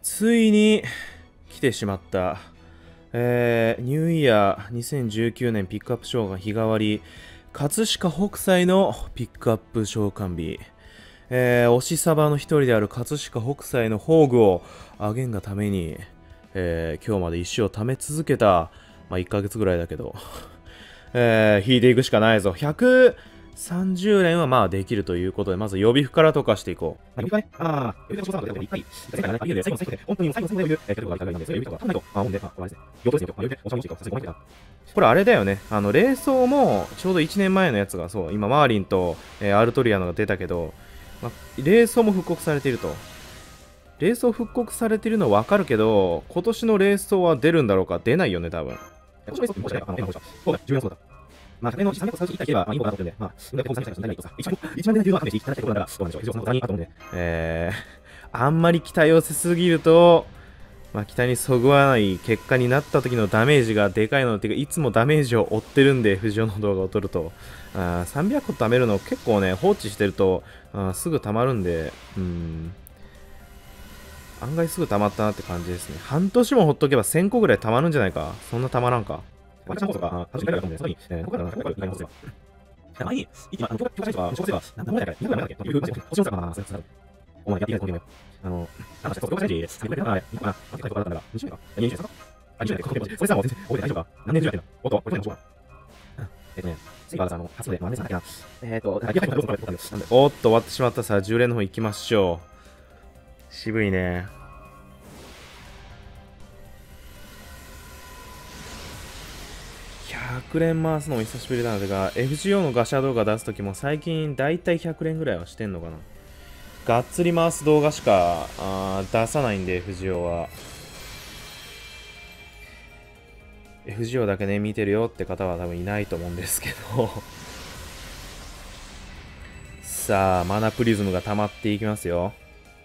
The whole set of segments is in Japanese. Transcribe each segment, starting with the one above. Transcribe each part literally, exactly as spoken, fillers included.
ついに来てしまった。えー、ニューイヤーにせんじゅうきゅうねんピックアップ召喚日替わり、葛飾北斎のピックアップ召喚日。えー、推しサバの一人である葛飾北斎の宝具をあげんがために、えー、今日まで石を貯め続けた、まあ、いっかげつぐらいだけど、えー、引いていくしかないぞ。ひゃくさんじゅう連はまあできるということで、まず予備符から溶かしていこう。予備符はね、あー、予備符はそうなんだけど、いっかい、前回のね、最後の最後で、本当に最後の最後で、えー、結構がいいんですよ。予備符とか、ないと、あ、ほんで、あ、これですね。用途ですね。予備符、おしゃもしいか、さすがにごまいか。これあれだよね。あの、霊装も、ちょうどいちねんまえのやつが、そう、今、マーリンと、えー、アルトリアのが出たけど、まあ、霊装も復刻されていると。霊装復刻されているのはわかるけど、今年の霊装は出るんだろうか。出ないよね、多分。今年の霊装ってもしかしたら、あの、絵の方が、そうだ、じゅうよんそうだ。まあ、ひゃくえんのさんびゃくさんじゅういったら、まあ、いいのかなと思ってんで、まあ、運がこうさんびゃくさんじゅういったらいいとさ、いちまん、いちまん円でじゅうわかんないし、いきたいってことなら、どうなんでしょう。非常に他にあと思うんで、えー、あんまり期待をせすぎると、まあ、期待にそぐわない結果になった時のダメージがでかいので、いつもダメージを負ってるんで、藤尾の動画を撮ると、あさんびゃく個貯めるの結構ね、放置してると、あすぐ溜まるんで、うん、案外すぐ溜まったなって感じですね。半年もほっとけばせんこぐらい溜まるんじゃないか。そんな溜まらんか。ワンチャン放送が、楽しみだと思うんで、その時に、えー、ここから何回かいきなり放送が。前に、一気に、あの、強化社長が、小説が、何もないから、にかいまでだっけいう、星の差が、そうやって、お前やっていきたいと思うよ。あの、なんか、強化社長、さんびゃくえんだから、にかいかな、にかいとかだったんだから、にじゅうえんか、にじゅうえんか、あ、にじゅうえんか、それさ、もう全然、覚えて大丈夫か何年中やってんのおっと、これ何でしょうかえっとね、次はさ、あの、初で、何年さんだっけな。えっと、だから、どうぞ、どうぞ、どうぞ。おっと、終わってしまったさ、じゅう連の方行きましょう。渋いね。ひゃく連回すのも久しぶりなのでが、エフジーオー のガシャ動画出すときも最近だいたいひゃく連ぐらいはしてんのかな。がっつり回す動画しかあ出さないんで、エフジーオー は。エフジーオー だけね、見てるよって方は多分いないと思うんですけど。さあ、マナプリズムが溜まっていきますよ。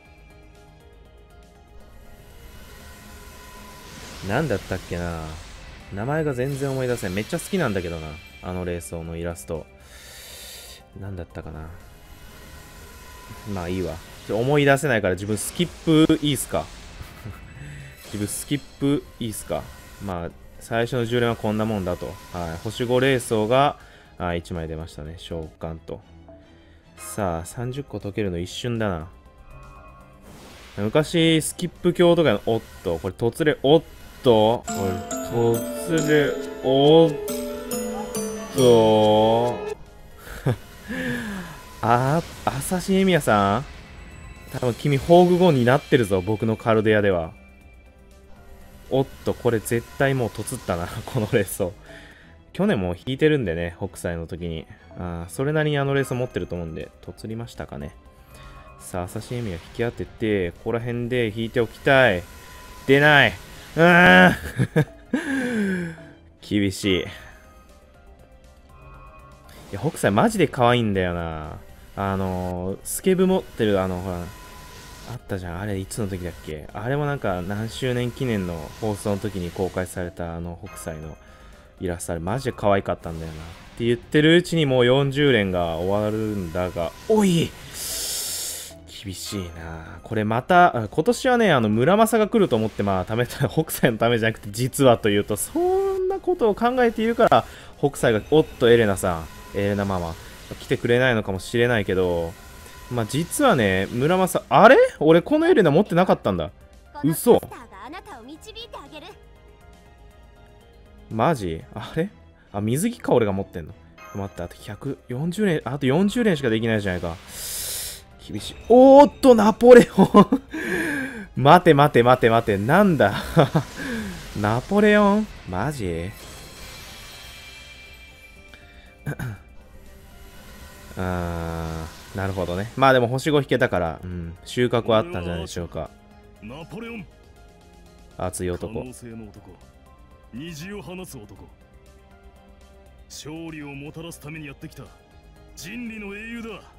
なんだったっけな。名前が全然思い出せん。めっちゃ好きなんだけどな。あのレースのイラスト。なんだったかな。まあいいわ。思い出せないから自分スキップいいっすか。自分スキップいいっすか。まあ、最初のじゅう連はこんなもんだと。はい。星ご霊装があいちまい出ましたね。召喚と。さあ、さんじゅっこ解けるの一瞬だな。昔、スキップ鏡とかの、おっと、これ突れ、おっと、これ突れ、おっと、あ、朝日エミヤさん多分君、宝具後になってるぞ、僕のカルデアでは。おっと、これ絶対もうとつったな、このレースを。去年も引いてるんでね、北斎の時に。あそれなりにあのレース持ってると思うんで、とつりましたかね。さあ、朝日エミヤ引き当てて、ここら辺で引いておきたい。出ない。うーん厳しい。いや、北斎マジで可愛いんだよな。あのー、スケブ持ってる、あの、ほら、あったじゃん。あれ、いつの時だっけあれもなんか、何周年記念の放送の時に公開された、あの、北斎のイラスト、あれ、マジで可愛かったんだよな。って言ってるうちにもうよんじゅう連が終わるんだが、おい厳しいなこれまた、今年はね、あの、村正が来ると思って、まあ、貯めた、北斎のためじゃなくて、実はというと、そんなことを考えているから、北斎が、おっと、エレナさん、エレナママ、来てくれないのかもしれないけど、まあ、実はね、村正、あれ俺、このエレナ持ってなかったんだ。嘘マジあれあ、水着か、俺が持ってんの。待って、あとひゃくよんじゅう連、あとよんじゅう連しかできないじゃないか。厳しい。おーっと、ナポレオン待て待て待て待て、なんだナポレオンマジあー、なるほどね。まあでも星ご引けたから、うん、収穫はあったんじゃないでしょうか。 ナポレオン熱い男。 虹を放つ男。勝利をもたらすためにやってきた人類の英雄だ。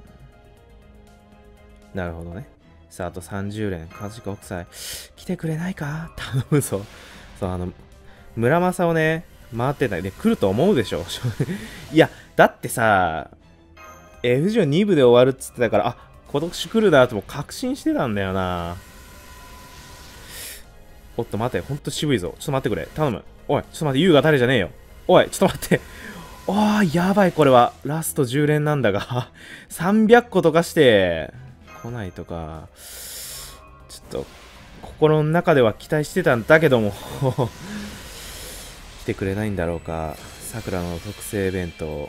なるほどね。さあ、あとさんじゅう連、葛飾北斎。来てくれないか頼むぞ。そう、あの、村正をね、回ってたで、来ると思うでしょ。いや、だってさ、エフジーオーに部で終わるっつってたから、あ、今年来るだとも確信してたんだよな。 おっと待て、ほんと渋いぞ。ちょっと待ってくれ。頼む。おい、ちょっと待って、優が誰じゃねえよ。おい、ちょっと待って。おー、やばい、これは。ラストじゅう連なんだが、さんびゃっことかして、来ないとか、ちょっと、心の中では期待してたんだけども、来てくれないんだろうか。さくらの特製弁当。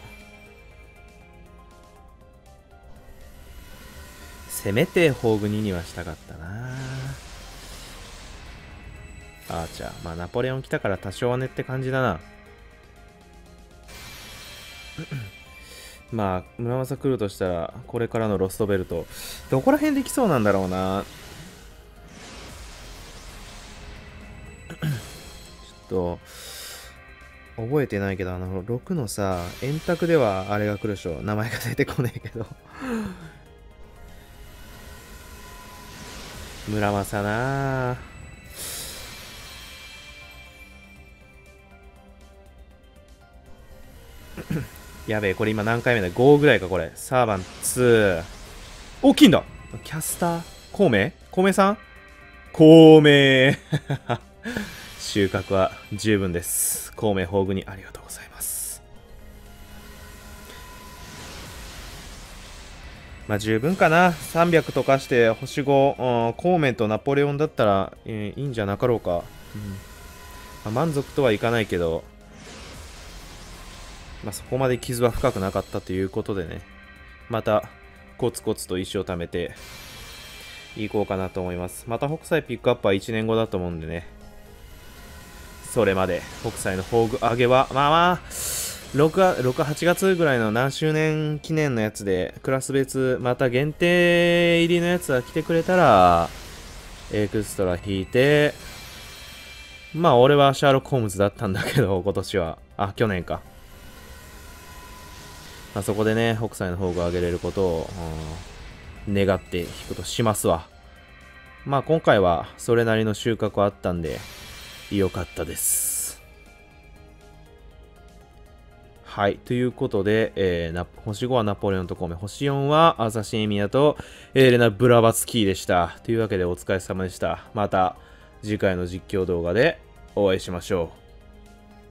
せめて宝具ににはしたかったな。アーチャー。まあ、ナポレオン来たから多少はねって感じだな。まあ、村正来るとしたら、これからのロストベルト。どこら辺できそうなんだろうな。ちょっと、覚えてないけど、あの、ろくのさ、円卓ではあれが来るでしょ。名前が出てこねえけど。村正なぁ。やべえ、これ今何回目だ ?ご ぐらいか、これ。サーバンツー。大きいんだキャスター孔明孔明さん孔明収穫は十分です。孔明宝具にありがとうございます。まあ十分かな。さんびゃくとかして星ご、うん、孔明とナポレオンだったら、えー、いいんじゃなかろうか。うんまあ、満足とはいかないけど、まあ、そこまで傷は深くなかったということでね、またコツコツと石を貯めていこうかなと思います。また北斎ピックアップはいちねんごだと思うんでね、それまで北斎の宝具上げは、まあまあ、ろく、はちがつぐらいの何周年記念のやつで、クラス別、また限定入りのやつが来てくれたら、エクストラ引いて、まあ俺はシャーロック・ホームズだったんだけど、今年は。あ、去年か。まあ、そこでね、北斎の方が上げれることを、うん、願って引くとしますわ。まあ今回はそれなりの収穫あったんで、良かったです。はい。ということで、えー、な星ごはナポレオンと孔明、星よんはアーサシエミヤとエレナ・ブラバツキーでした。というわけでお疲れ様でした。また次回の実況動画でお会いしましょう。